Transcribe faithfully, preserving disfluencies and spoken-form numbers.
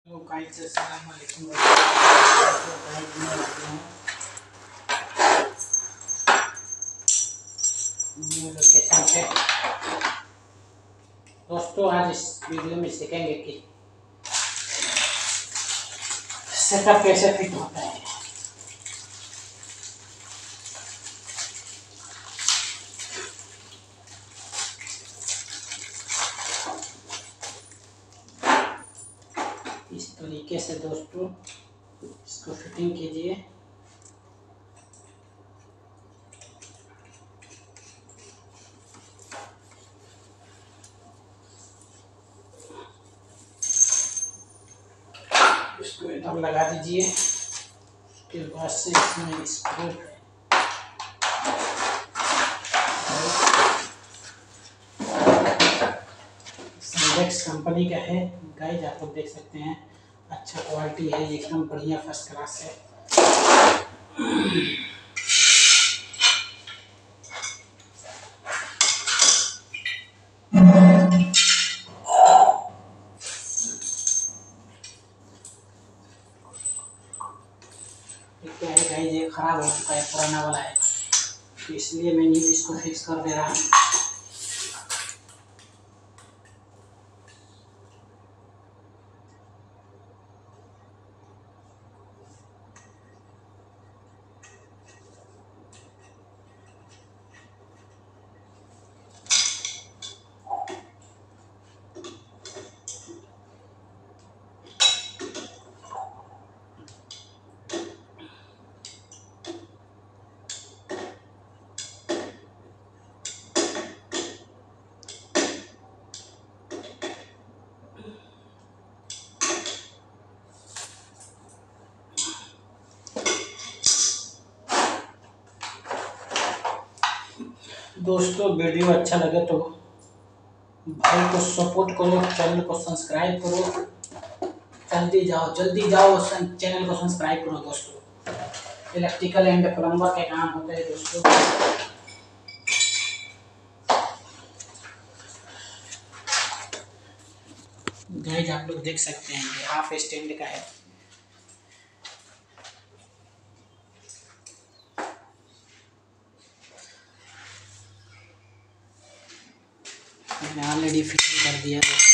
तो गाइस अस्सलाम वालेकुम। गाइस मैं न्यू लोकेशन पे दोस्तों आज इस वीडियो में सीखेंगे कि सेटअप कैसे फिट होता है। इस तरीके से दोस्तों इसको फिटिंग कीजिए। इसको एकदम लगा दीजिए। उसके बाद से इसमें स्क्रू सिंडेक्स कंपनी का है गाइस, आप लोग देख सकते हैं। अच्छा क्वालिटी है, एकदम बढ़िया फर्स्ट क्लास है। क्या है गाइस, ये खराब हो चुका है, पुराना वाला है, तो इसलिए मैं न्यू इसको फिक्स कर दे रहा हूँ। दोस्तों वीडियो अच्छा लगे तो भाई को सपोर्ट करो, चैनल को सब्सक्राइब करो। जल्दी जाओ जल्दी जाओ चैनल को सब्सक्राइब करो दोस्तों। इलेक्ट्रिकल एंड प्लम्बर के काम होते हैं दोस्तों। गाइस आप लोग देख सकते हैं ये हाफ स्टैंड का है। मैंने ऑलरेडी फिटिंग कर दिया है।